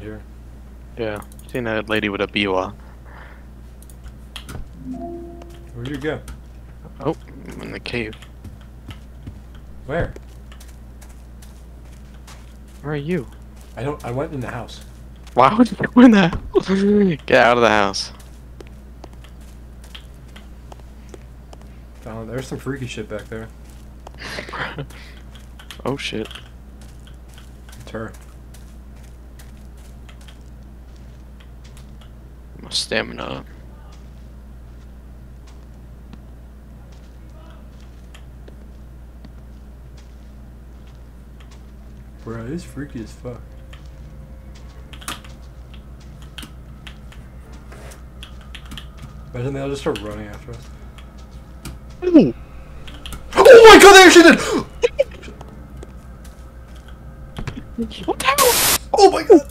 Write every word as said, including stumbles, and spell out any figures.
here. Yeah, seen that lady with a biwa. Where'd you go? Oh, I'm in the cave. Where? Where are you? I don't. I went in the house. Why would you go in the house? Get out of the house. Found. There's some freaky shit back there. Oh shit. It's her. My stamina up. Bro, it's freaky as fuck. Imagine they'll just start running after us. Ooh. Oh my god, they actually did! What the hell? Oh my god!